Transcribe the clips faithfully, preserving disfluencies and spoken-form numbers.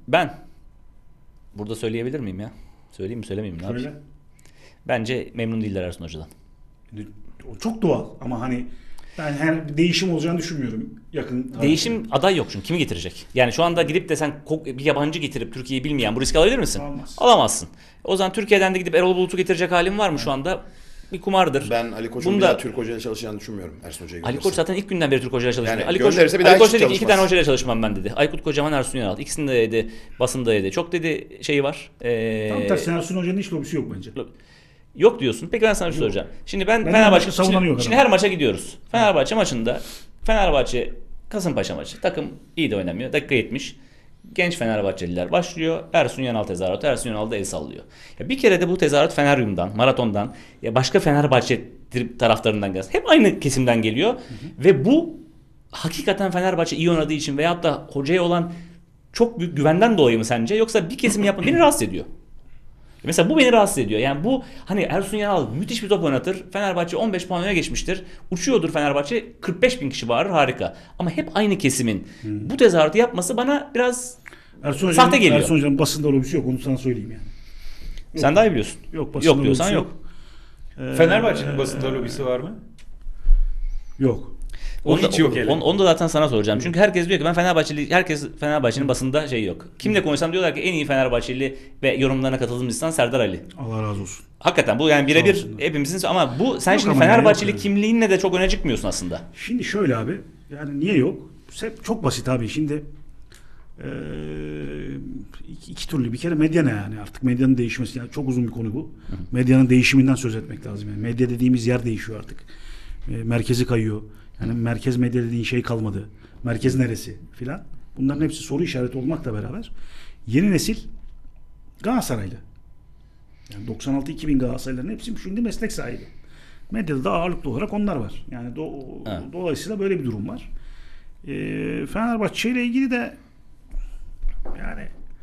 Ben burada söyleyebilir miyim ya? Söyleyeyim mi söylemeyeyim mi? Ne Söyle. yapayım? Bence memnun değiller Ersun Hoca'dan. O çok doğal ama hani ben her değişim olacağını düşünmüyorum yakın tarihte. Değişim aday yok çünkü. Kimi getirecek? Yani şu anda gidip de sen bir yabancı getirip Türkiye'yi bilmeyen bu riski alabilir misin? Almaz. Alamazsın. O zaman Türkiye'den de gidip Erol Bulut'u getirecek halin var mı şu anda? Bir kumardır. Ben Ali Koç'un Bunda... bir daha Türk hocayla çalışacağını düşünmüyorum. Ersun Hoca'yı Ali Koç zaten ilk günden beri Türk hocayla çalışmıyor. Yani Ali Koç, gönderirse bir daha Ali Koç hiç dedi ki iki çalışmaz. tane hocayla çalışmam ben dedi. Aykut Kocaman, Ersun Yanal. İkisinde de dedi, basında dedi. Çok dedi şeyi var. Ee... Tam tersi Ersun Hoca'nın hiç lobisi yok bence. Yok diyorsun. Peki ben sana bir şey soracağım. Şimdi ben, Ben Fenerbahçe savunan şimdi, yok şimdi adam. her maça gidiyoruz. Fenerbahçe maçında Fenerbahçe Kasımpaşa maçı. Takım iyi de oynamıyor. Dakika yetmiş. Genç Fenerbahçeliler başlıyor. Ersun Yanal tezahüratı. Ersun Yanal da el sallıyor. Ya bir kere de bu tezahürat Feneryum'dan, Maraton'dan, ya başka Fenerbahçe taraftarından gelsin. Hep aynı kesimden geliyor. Hı hı. Ve bu hakikaten Fenerbahçe iyi oynadığı için veyahut da hocaya olan çok büyük güvenden dolayı mı sence? Yoksa bir kesim yapın beni rahatsız ediyor. Mesela bu beni rahatsız ediyor. Yani bu hani Ersun Yanal müthiş bir top oynatır. Fenerbahçe on beş puan öne geçmiştir. Uçuyordur Fenerbahçe. kırk beş bin kişi bağırır, harika. Ama hep aynı kesimin hmm. bu tezahüratı yapması bana biraz Ersun sahte geliyor. Ersun Hoca'nın basında lobisi yok. Onu sana söyleyeyim yani. Yok. Sen daha iyi biliyorsun. Yok, basında yok diyorsan yok. yok. Fenerbahçe'nin basında lobisi var mı? Yok. O Onu hiç yok yani. Onu, onu da zaten sana soracağım. Çünkü herkes diyor ki ben Fenerbahçeli, herkes Fenerbahçe'nin basında şey yok. Kimle konuşsam diyorlar ki en iyi Fenerbahçeli ve yorumlarına katıldığımız insan Serdar Ali. Allah razı olsun. Hakikaten bu yani birebir hepimizin ama bu sen yok şimdi Fenerbahçeli yani kimliğinle de çok öne çıkmıyorsun aslında. Şimdi şöyle abi. Yani niye yok? Çok basit abi. Şimdi ee, iki, iki türlü bir kere medya ne yani artık medyanın değişmesi yani çok uzun bir konu bu. Hı hı. Medyanın değişiminden söz etmek lazım. Yani medya dediğimiz yer değişiyor artık. E, merkezi kayıyor. Yani merkez medya dediğin şey kalmadı. Merkez neresi filan. Bunların hepsi soru işareti olmakla beraber yeni nesil Galatasaraylı. Yani doksan altı iki bin Galatasaraylıların hepsi şimdi meslek sahibi. Medyada da ağırlıklı olarak onlar var. Yani do evet. Dolayısıyla böyle bir durum var. E, Fenerbahçe ile ilgili de yani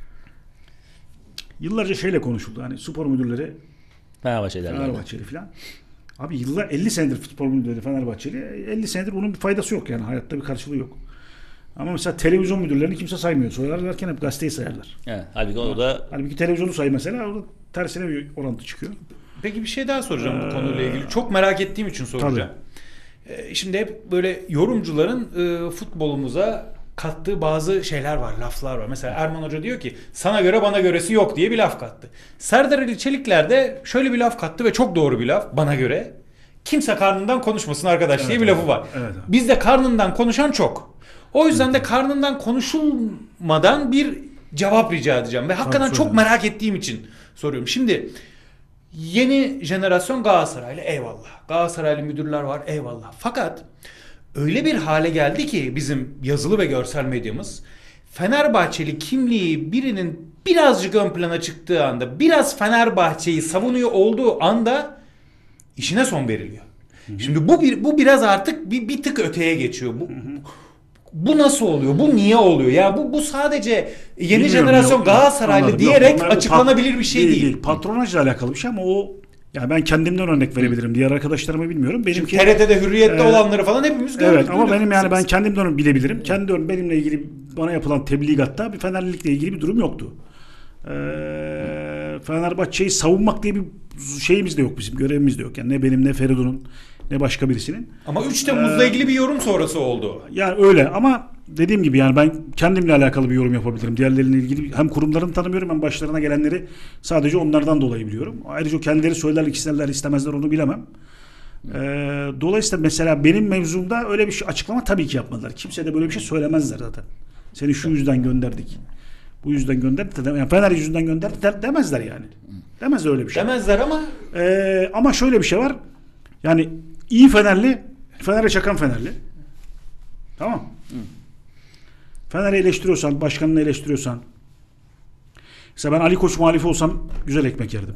yıllarca şeyle konuşuldu. Hani spor müdürleri Fenerbahçeli Fenerbahçeli filan. Abi yıllar elli senedir futbol müdürleri Fenerbahçeli. elli senedir bunun bir faydası yok yani. Hayatta bir karşılığı yok. Ama mesela televizyon müdürlerini kimse saymıyor. Soyarlarken hep gazeteyi sayarlar. Evet, halbuki o da halbuki televizyonu say mesela orada tersine bir orantı çıkıyor. Peki bir şey daha soracağım ee, bu konuyla ilgili. Çok merak ettiğim için soracağım. Ee, şimdi hep böyle yorumcuların e, futbolumuza kattığı bazı şeyler var, laflar var. Mesela Erman Hoca diyor ki sana göre bana göresi yok diye bir laf kattı. Serdar Ali Çelikler de şöyle bir laf kattı ve çok doğru bir laf bana göre. Kimse karnından konuşmasın arkadaş evet, diye bir lafı var. Evet, evet. Bizde karnından konuşan çok. O yüzden de karnından konuşulmadan bir cevap rica edeceğim. Ve hakikaten çok merak ettiğim için soruyorum. Şimdi yeni jenerasyon Galatasaraylı eyvallah. Galatasaraylı müdürler var eyvallah. Fakat öyle bir hale geldi ki bizim yazılı ve görsel medyamız Fenerbahçeli kimliği birinin birazcık ön plana çıktığı anda, biraz Fenerbahçe'yi savunuyor olduğu anda işine son veriliyor. Hı hı. Şimdi bu bir bu biraz artık bir, bir tık öteye geçiyor. Bu, hı hı. bu nasıl oluyor? Bu niye oluyor? Ya bu bu sadece yeni Bilmiyorum, jenerasyon yok, Galatasaraylı anladım, diyerek yok, açıklanabilir bir şey değil. değil. Patronajla alakalı bir şey ama o ya ben kendimden örnek verebilirim. Diğer arkadaşlarıma bilmiyorum. Benimki T R T'de Hürriyet'te e, olanları falan hepimiz gördük. Evet ama benim yani ben kendimden bilebilirim. Kendi örneğim benimle ilgili bana yapılan tebligatta bir Fenerlilikle ilgili bir durum yoktu. Ee, Fenerbahçe'yi savunmak diye bir şeyimiz de yok bizim. Görevimiz de yok. Yani ne benim ne Feridun'un ne başka birisinin. Ama üç Temmuz'la ee, ilgili bir yorum sonrası oldu. Yani öyle ama dediğim gibi yani ben kendimle alakalı bir yorum yapabilirim. Diğerleriyle ilgili hem kurumlarını tanımıyorum hem başlarına gelenleri sadece onlardan dolayı biliyorum. Ayrıca kendileri söylerler, isterler, istemezler onu bilemem. Ee, dolayısıyla mesela benim mevzumda öyle bir şey açıklama tabii ki yapmadılar. Kimse de böyle bir şey söylemezler zaten. Seni şu yüzden gönderdik. Bu yüzden gönderdik. Yani Fener yüzünden gönderdik de, demezler yani. Demezler öyle bir şey. Demezler ama ee, ama şöyle bir şey var. Yani iyi Fenerli, Fener'e çakan Fenerli. Tamam. Hı. Fener'i eleştiriyorsan, başkanını eleştiriyorsan. Mesela ben Ali Koç muhalifi olsam güzel ekmek yerdim.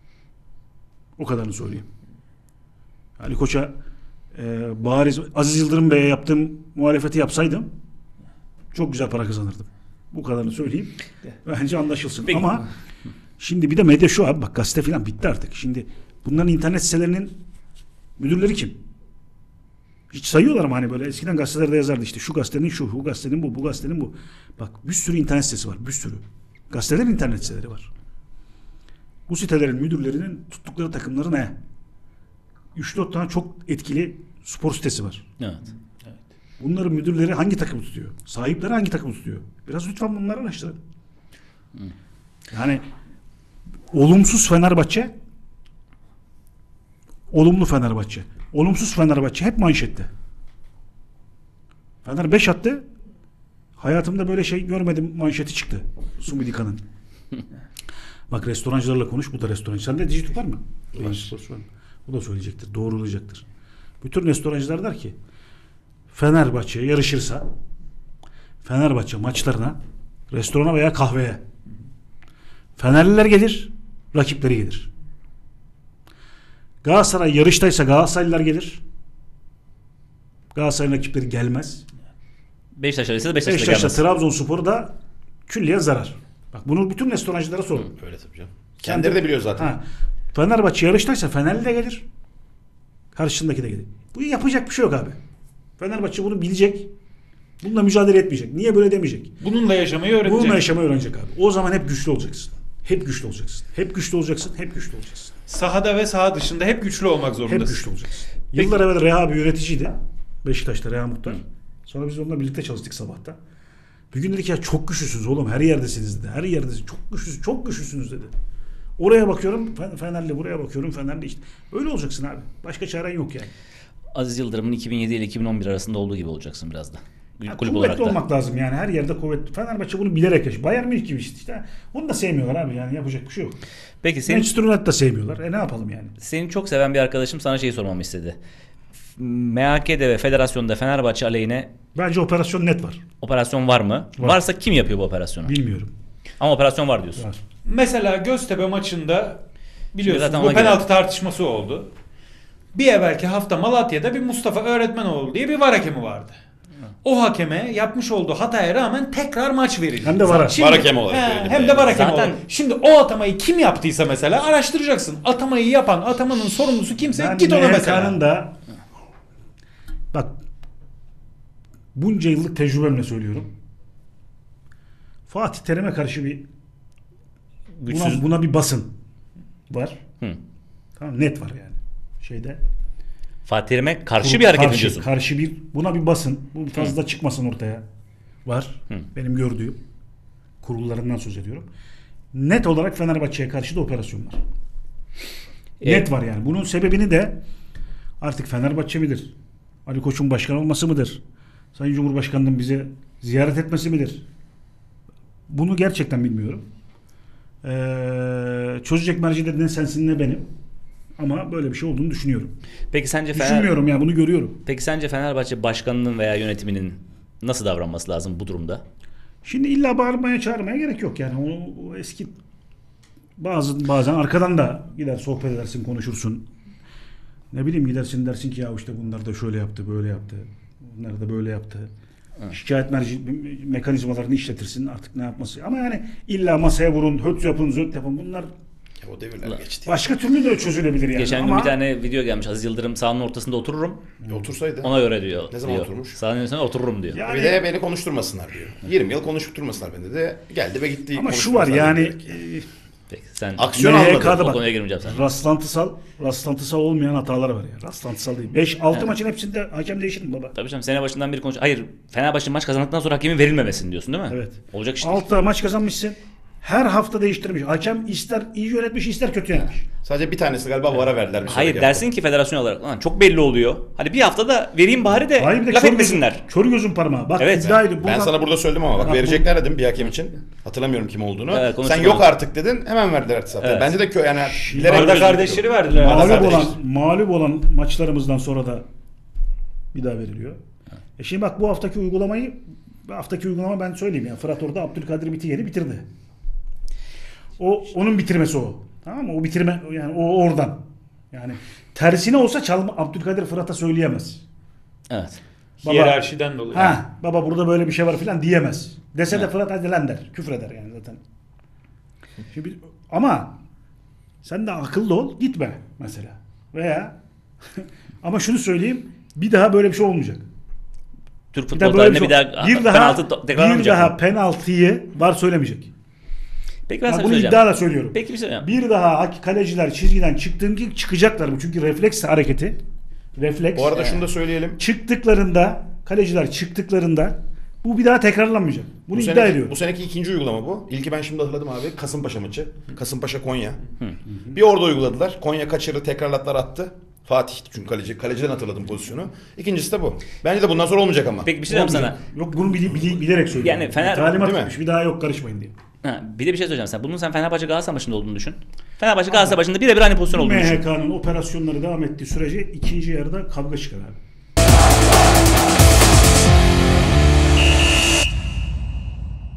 O kadarını söyleyeyim. Ali Koç'a e, bariz Aziz Yıldırım Bey'e yaptığım muhalefeti yapsaydım çok güzel para kazanırdım. Bu kadarını söyleyeyim. Bence anlaşılsın. Peki. Ama şimdi bir de medya şu abi bak gazete falan bitti artık. Şimdi bunların internet sitelerinin müdürleri kim? Hiç sayıyorlar ama hani böyle eskiden gazetelerde yazardı işte şu gazetenin şu, bu gazetenin bu, bu gazetenin bu. Bak bir sürü internet sitesi var, bir sürü. Gazetelerin internet siteleri var. Bu sitelerin müdürlerinin tuttukları takımları ne? üç dört tane çok etkili spor sitesi var. Evet. Bunların müdürleri hangi takımı tutuyor? Sahipleri hangi takımı tutuyor? Biraz lütfen bunları araştırın. Yani olumsuz Fenerbahçe, olumlu Fenerbahçe. Olumsuz Fenerbahçe hep manşette. Fener beş attı. Hayatımda böyle şey görmedim manşeti çıktı. Sumidika'nın. Bak restorancılarla konuş. Bu da restorancı. Sende Digiturk var mı? Var. Bu da söyleyecektir. Doğrulayacaktır. Bütün restorancılar der ki Fenerbahçe yarışırsa Fenerbahçe maçlarına restorana veya kahveye Fenerliler gelir, rakipleri gelir. Galatasaray yarıştaysa Galatasaraylılar gelir. Galatasaray'ın rakipleri gelmez. Beşiktaş arasında Beşiktaş'ta Beşiktaş'ta gelmez. Trabzonspor da külliye zarar. Bak bunu bütün restorancılara sorun. Öyle tabii canım. Kendileri de biliyor zaten. Ha, Fenerbahçe yarıştaysa Fenerli de gelir. Karşısındaki de gelir. Bu yapacak bir şey yok abi. Fenerbahçe bunu bilecek. Bununla mücadele etmeyecek. Niye böyle demeyecek? Bununla yaşamayı öğretecek. Bununla yaşamayı öğrenecek abi. O zaman hep güçlü olacaksın. Hep güçlü olacaksın. Hep güçlü olacaksın. Hep güçlü olacaksın. Sahada ve saha dışında hep güçlü olmak zorundasın. Hep güçlü olacaksın. Yıllar evvel Reha bir yöneticiydi. Beşiktaş'ta Reha Muhtar. Sonra biz onunla birlikte çalıştık sabahta. Bir gün dedik ya çok güçlüsünüz oğlum. Her yerdesiniz dedi. Her yerdesiniz. Çok güçlüsünüz. Çok güçlüsünüz dedi. Oraya bakıyorum Fenerli, buraya bakıyorum Fenerli işte. Öyle olacaksın abi. Başka çaren yok yani. Aziz Yıldırım'ın iki bin yedi ile iki bin on bir arasında olduğu gibi olacaksın biraz da. Ya Kulüp kuvvetli olarak da. olmak lazım yani. Her yerde kuvvetli. Fenerbahçe bunu bilerek yaşıyor. Bayern Münih gibi işte. işte. Onu da sevmiyorlar abi yani. Yapacak bir şey yok. Peki senin, Manchester United da sevmiyorlar. E ne yapalım yani? seni çok seven bir arkadaşım sana şeyi sormamı istedi. M H K'de ve federasyonda Fenerbahçe aleyhine Bence operasyon net var. operasyon var mı? Var. Varsa kim yapıyor bu operasyonu? Bilmiyorum. Ama operasyon var diyorsun. Var. Mesela Göztepe maçında biliyorsunuz Zaten bu ona penaltı göre. tartışması oldu. Bir evvelki hafta Malatya'da bir Mustafa Öğretmenoğlu diye bir var hakemi vardı. O hakeme yapmış olduğu hataya rağmen tekrar maç verildi. Hem de var. Şimdi- Var hakem olarak He, verildi. hem de var hakem Zaten- olarak. Şimdi o atamayı kim yaptıysa mesela araştıracaksın. Atamayı yapan, atamanın sorumlusu kimse Ben git ona M H mesela. K'nın da bak bunca yıllık tecrübemle söylüyorum. Fatih Terim'e karşı bir Güçsüz. buna, buna bir basın var. Hı. Tamam net var yani. Şeyde. Fatih Terim'e karşı bir hareket mi karşı, diyorsun? Karşı bir buna bir basın. Bu fazla çıkmasın ortaya. Var. Hı. Benim gördüğüm kurullarından söz ediyorum. Net olarak Fenerbahçe'ye karşı da operasyon var. E- Net var yani. Bunun sebebini de artık Fenerbahçe midir? Ali Koç'un başkan olması mıdır? Sayın Cumhurbaşkanı'nın bize ziyaret etmesi midir? Bunu gerçekten bilmiyorum. Ee, çözecek merci de ne sensin ne benim. Ama böyle bir şey olduğunu düşünüyorum. Peki sence Fener... Düşünmüyorum ya bunu görüyorum. Peki sence Fenerbahçe başkanının veya yönetiminin nasıl davranması lazım bu durumda? Şimdi illa bağırmaya çağırmaya gerek yok yani. O, o eski bazı bazen arkadan da gider sohbet edersin konuşursun. Ne bileyim gidersin dersin ki ya işte bunlar da şöyle yaptı böyle yaptı. Bunlar da böyle yaptı. Evet. Şikayet merci mekanizmalarını işletirsin artık ne yapması. Ama yani illa masaya vurun, höt yapın, zöt yapın bunlar Ya o devirler geçti. başka türlü de çözülebilir yani. Geçen gün Ama bir tane video gelmiş. Aziz Yıldırım sahanın ortasında otururum. E, otursaydı. Ona göre diyor. Ne zaman diyor. oturmuş? Sahanın ortasında otururum diyor. yani, Bir de beni konuşturmasınlar diyor. yirmi yıl konuşturmasınlar beni de. Geldi ve gitti. ama şu var yani e, Peki sen Aksiyon M H almadı. K'da o bak, konuya girmeyeceğim sen. rastlantısal rastlantısal olmayan hatalar var ya. Rastlantısal değil. beş altı maçın hepsinde hakem değişir mi baba? Tabii canım sene başından beri konuş. Hayır, Fenerbahçe maç kazandıktan sonra hakemin verilmemesini diyorsun değil mi? Evet. Olacak işte. altı maç kazanmışsın. Her hafta değiştirmiş. Hakem ister iyi yönetmiş ister kötü yönetmiş. Sadece bir tanesi galiba vara verdiler. Bir Hayır sonraki dersin ki federasyon olarak lan çok belli oluyor. Hani bir haftada vereyim bari de Hayır bir de laf kör gözün, etmesinler. kör gözün parmağı. Bak Evet. iddiaydı. Ben Buradan- sana burada söyledim ama bak Bak, verecekler dedim bir hakem için. Hatırlamıyorum kim olduğunu. Evet, Sen konuştuk yok onu. artık dedin. Hemen verdiler zaten. Evet. Bence de kö yani bilerek Arda gözüküyor. kardeşleri verdiler. Arda mağlup kardeş. olan, mağlup olan maçlarımızdan sonra da bir daha veriliyor. E şimdi bak bu haftaki uygulamayı bu haftaki uygulama ben söyleyeyim ya. Fırat orada Abdülkadir Bitiyer'i bitirdi. O onun bitirmesi o. Tamam mı? O bitirme yani o oradan. Yani tersine olsa çalma Abdülkadir Fırat'a söyleyemez. Evet. Baba- Hiyerarşiden dolayı. Ha baba burada böyle bir şey var filan diyemez. Dese de Evet. Fırat hadi lan der. Küfür eder yani zaten. Şimdi, ama sen de akıllı ol gitme mesela. Veya ama şunu söyleyeyim Bir daha böyle bir şey olmayacak. Türk Bir futbol daha böyle tarihinde bir, bir şey- daha bir daha penaltı bir tekrarlamayacak daha mı? penaltıyı var söylemeyecek. Peki ben Ben sana bunu söyleyeceğim. iddiayla söylüyorum. Peki bir şey söyleyeyim. Bir daha hak- kaleciler çizgiden çıktığında çıkacaklar bu. Çünkü refleks hareketi. Refleks. Bu arada şunu da söyleyelim. Çıktıklarında kaleciler çıktıklarında bu bir daha tekrarlanmayacak. Bunu Bu iddia seneki, ediyorum. bu seneki ikinci uygulama bu. İlki ben şimdi hatırladım abi. Kasımpaşa maçı. Kasımpaşa Konya. Bir orada uyguladılar. Konya kaçırdı, tekrarlattılar, attı. Fatih çünkü kaleci. Kaleciden hatırladım pozisyonu. İkincisi de bu. Bence de bundan sonra olmayacak ama. Peki bir şey söyleyeyim sana. Yok bunu bili- bili- bilerek söylüyorum. Yani Fener- Talimat Değil mi? vermiş. Bir daha yok karışmayın diye. Ha, bir de bir şey söyleyeceğim sana. Bunun sen Fenerbahçe Galatasaray maçında olduğunu düşün. Fenerbahçe Galatasaray maçında birebir aynı pozisyon olduğunu düşün. M H K'nın operasyonları devam ettiği sürece ikinci yarıda kavga çıkar abi.